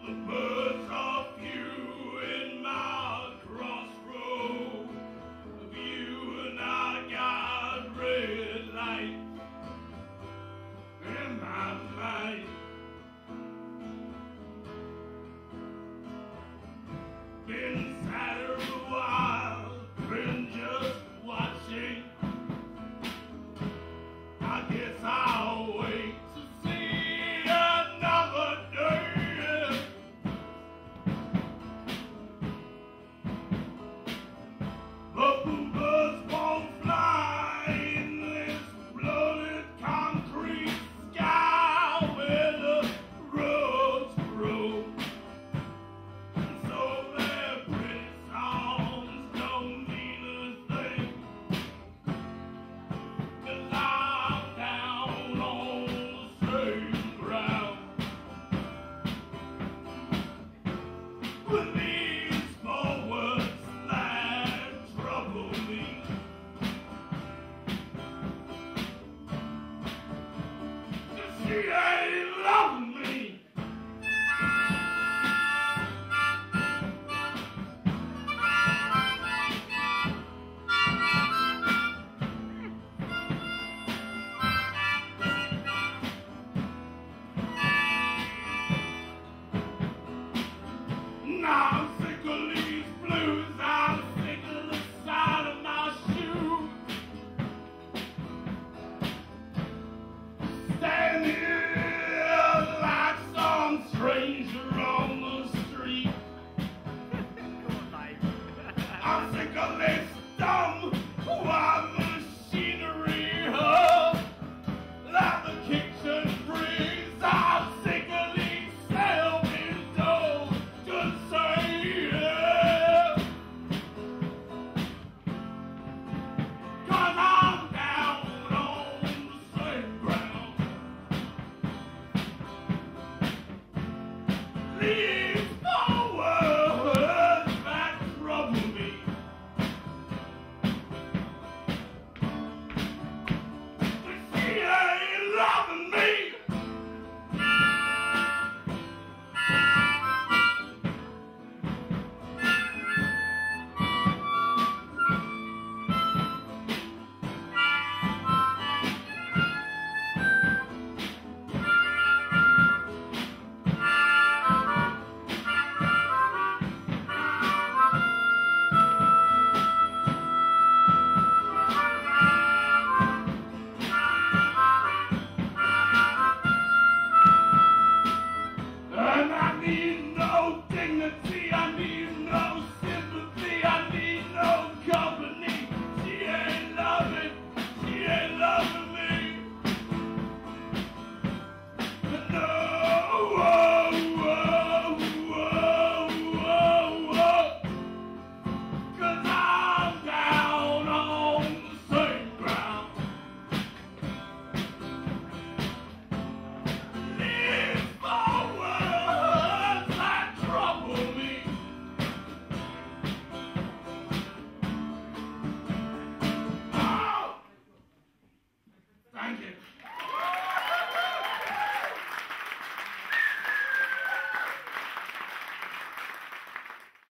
birds are few in my crossroad. Of you and I got red lights in my mind. Been sadder a while, been just watching. I guess I'll wait to see another day. But the birds won't fly in this blooded concrete sky where the roads grow. And so their pretty songs don't mean a thing, 'cause I'm down on the same ground with these small words that trouble me. She ain't loving me. Now I'm sick of these blues, I'm sick of the side of my shoe. Standing here like some stranger on the street. I'm sick of this dumb white machinery, like the kitchen brings. I'm sick of these self-indulged saying, 'cause I'm down on the same ground. These four words that trouble me. But she ain't loving me. And I need no dignity.